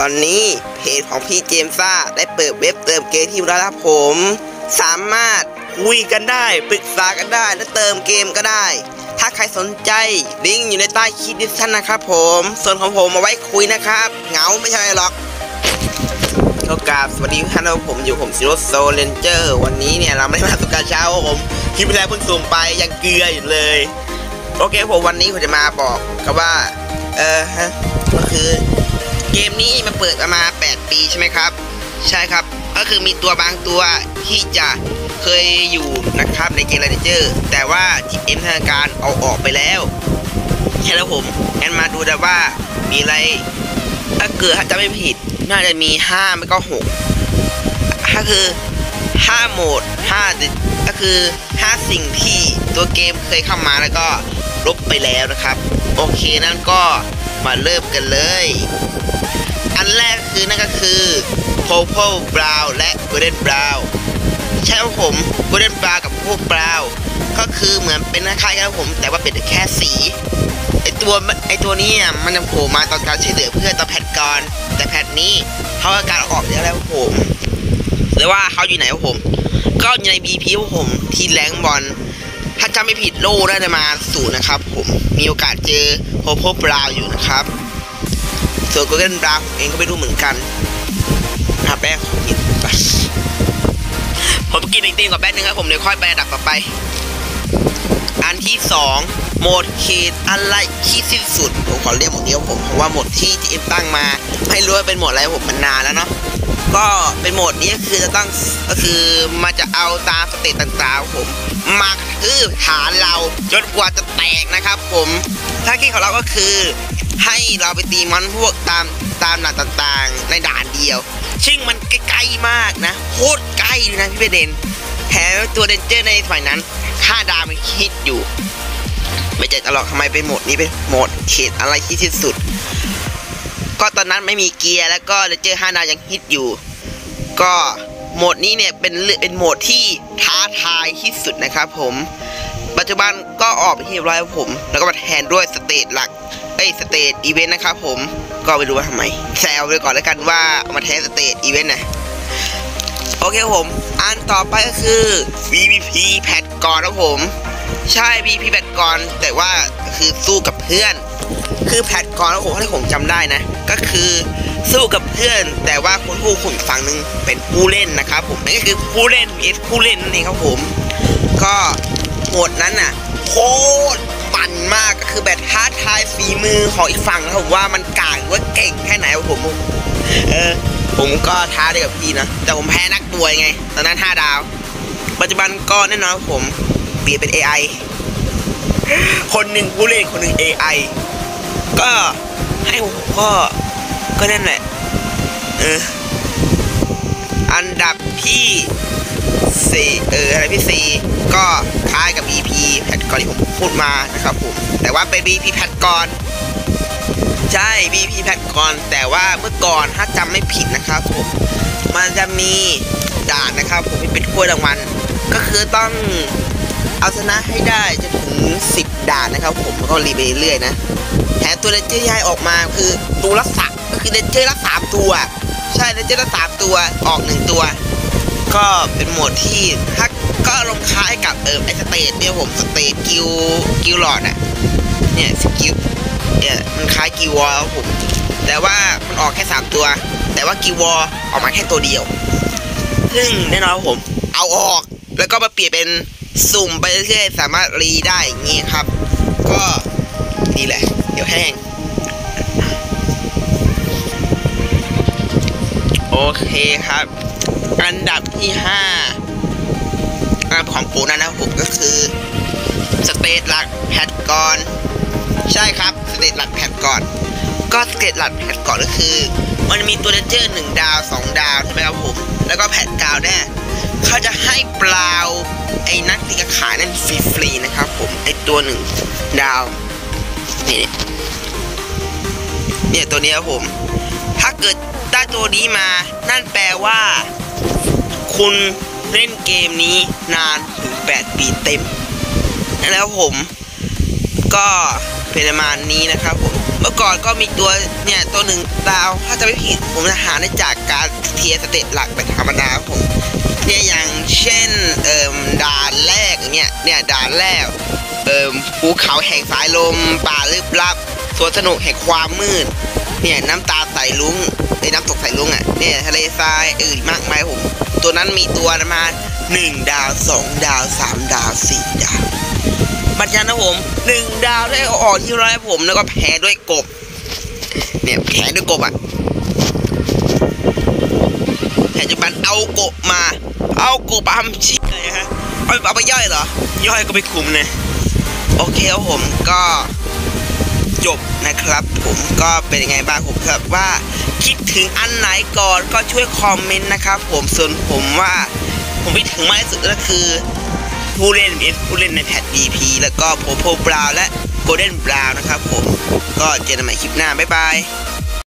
อนนี้เพจของพี่เจมซ่าได้เปิดเว็บเติมเกมที่แล้วครับผมสามารถคุยกันได้ปรึกษากันได้และเติมเกมก็ได้ถ้าใครสนใจลิงก์อยู่ในใต้คลิปดิสคันนะครับผมส่วนของผมมาไว้คุยนะครับเหงาไม่ใช่หรอกโอกาสสวัสดีท่านผมอยู่ผมซิโร่โซเลนเจอร์วันนี้เนี่ยเราไม่ได้มาสุกาเช้าผมคลิปแรกเพิ่งส่งไปยังเกลืออยู่เลยโอเคผมวันนี้ผมจะมาบอกครับว่าก็คือเกมนี้มาเปิดมา8 ปีใช่ไหมครับใช่ครับก็คือมีตัวบางตัวที่จะเคยอยู่นะครับในเกมเลนเจอร์แต่ว่าทีมทางการเอาออกไปแล้วใช่แล้วผมงั้นมาดูแต่ว่ามีอะไรถ้าเกิดจะไม่ผิดน่าจะมี5ไม่ก็6ถ้าคือ5โหมด5ก็คือ5สิ่งที่ตัวเกมเคยเข้ามาแล้วก็ลบไปแล้วนะครับโอเคนั่นก็มาเริ่มกันเลยอันแรกคือนั่นก็คือ Purple Brown และ Golden Brown ใช่ครับผม Golden Brown กับ Purple Brown ก็คือเหมือนเป็นคล้ายๆกันครับผมแต่ว่าเป็นแค่สีไอตัวนี้มันจะโผล่มาตอนการช่วยเหลือเพื่อนตอนแพทก่อนแต่แพทนี้เขาการออกแล้วครับผมหรือว่าเขาอยู่ไหนครับผมก็อยู่ใน BP ครับผมที่แรงบอลถ้าจำไม่ผิดโล่ได้มา0นะครับผมมีโอกาสเจอ Purple Brown อยู่นะครับส่วน Golden Brown เองก็ไม่รู้เหมือนกันครับแม่ขอกินผมกินไอติมกับแป๊บนึงครับผมเดี๋ยวค่อยไปอันดับต่อไปอันที่2โหมดเขตอะไรที่สิ้นสุดผมขอเรียกโหมดนี้ผมเพราะว่าโหมดที่เอ็มตั้งมาไม่รู้ว่าเป็นโหมดอะไรผมมันนานแล้วเนาะก็เป็นโหมดนี้คือจะต้องก็คือมันจะเอาตามสเตตต่างๆผมมาคือฐานเราจนกว่าจะแตกนะครับผมถ้าคิดของเราก็คือให้เราไปตีมอนพวกตามด่านต่างๆในด่านเดียวซึ่งมันใกล้ๆมากนะโคตรใกล้เลยนะพี่ประเด็นแถมตัวเดนเจอร์ในฝ่ายนั้นค่าดาวมันคิดอยู่ไม่ใจตลอดทำไมเป็นโหมดนี้เป็นโหมดเขตอะไรที่ที่สุดก็ตอนนั้นไม่มีเกียร์แล้วก็เดนเจอร์5 ดาวยังฮิตอยู่ก็โหมดนี้เนี่ยเป็นโหมดที่ท้าทายที่สุดนะครับผมปัจจุบันก็ออกไปที่เรียบร้อยผมแล้วก็มาแทนด้วยสเตจหลักสเตจอีเวนต์นะครับผมก็ไม่รู้ว่าทำไมแซวไปก่อนแล้วกันว่าเอามาแทนสเตจอีเวนต์นะโอเคผมอันต่อไปก็คือ VVP แพทก่อนนะผมใช่ VVP แพทก่อนแต่ว่าคือสู้กับเพื่อนคือแพทก่อนนะผมที่ผมจำได้นะก็คือสู้กับเพื่อนแต่ว่าคนผู้คุมฝั่งหนึ่งเป็นผู้เล่นนะครับผมนั่นก็คือผู้เล่นผู้เล่นนั่นเองครับผมก็โหมดนั้นน่ะโคตรปั่นมากก็คือแบบท้าทายฝีมือของอีกฝั่งนะผมว่ามันกากว่าเก่งแค่ไหนผมก็ท้าได้กับพี่นะแต่ผมแพ้นักมวยไงตอนนั้น5 ดาวปัจจุบันก็แน่นอนผมเปลี่ยนเป็น AI คนหนึ่งผู้เล่นคนหนึ่ง AI ก็ให้ผมก็นั่นแหละอันดับที่4อะไรที่4ก็คล้ายกับ BP แพทก่อนที่ผมพูดมานะครับผมแต่ว่าเป็น BP แพทก่อนใช่ BP แพทก่อนแต่ว่าเมื่อก่อนถ้าจำไม่ผิดนะครับผมมันจะมีด่านนะครับผมเป็นถ้วยรางวัลก็คือต้องเอาชนะให้ได้จนถึง10 ด่านนะครับผมก็รีไปเรื่อยนะแถมตัวเลนเจอร์ย้ายออกมาคือตัวละ3ก็คือเลนเจอร์ละ3 ตัวใช่เลนเจอร์ละ3 ตัวออก1 ตัวก็เป็นโหมดที่ถ้าก็ลงคล้ายกับไอสเตจเนี่ยผมสเตจกิลหลอดอ่ะเนี่ยสกิลเนี่ยมันคล้ายกิลวอลผมแต่ว่ามันออกแค่3 ตัวแต่ว่ากิลวอลออกมาแค่ตัวเดียวซึ่งแน่นอนผมเอาออกแล้วก็มาเปลี่ยนเป็นสุ่มไปเรื่อยๆสามารถรีได้อย่างงี้ครับก็นี่แหละเดี๋ยวแห้งโอเคครับอันดับที่5ของปูนะผมก็คือสเตจหลักแพทก่อนใช่ครับสเตจหลักแพทก่อนก็สเตจหลักแพทก่อนก็คือมันมีตัวเลนเจอร์1 ดาว2 ดาวใช่ไหมครับผมแล้วก็แพทกาวแน่เขาจะให้เปล่าไอ้นักตีกระขายนั่นฟรีๆนะครับผมไอ้ตัว1 ดาวเนี่ยตัวนี้ครับผมถ้าเกิดได้ตัวนี้มานั่นแปลว่าคุณเล่นเกมนี้นานถึง8 ปีเต็มแล้วผมก็เป็นประมาณนี้นะครับผมเมื่อก่อนก็มีตัวเนี่ยตัวหนึ่งดาวถ้าจะไม่ผิดผมจะหาได้จากการเทียร์สเตตหลักแบบธรรมดาครับผมเนี่ยอย่างเช่นด่านแรกเนี่ยด่านแรกภูเขาแห่งสายลมป่าลึกลับสวนสนุกแห่งความมืดเนี่ยน้ำตาใสลุงน้ำตกใสลุงเนี่ยทะเลทรายมากมายผมตัวนั้นมีตัวมา1 ดาว 2 ดาว 3 ดาว 4 ดาวบัตรยันนะผม1 ดาวได้ออกที่ร้อยผมแล้วก็แพ้ด้วยกบเนี่ยแพ้ด้วยกบแพ้จุบันเอากบมาทำชิคเลยฮะเอาไปย่อยเหรอย่อยก็ไปคุมเนี่ยโอเคครับผมก็จบนะครับผมก็เป็นยังไงบ้างผมครับว่าคิดถึงอันไหนก่อนก็ช่วยคอมเมนต์นะครับผมส่วนผมว่าผมคิดถึงมากที่สุดก็คือผู้เล่นในแพท BP แล้วก็โพโพบราวและโกลเด้นบราวนะครับผมก็เจอกันใหม่คลิปหน้าบ๊ายบาย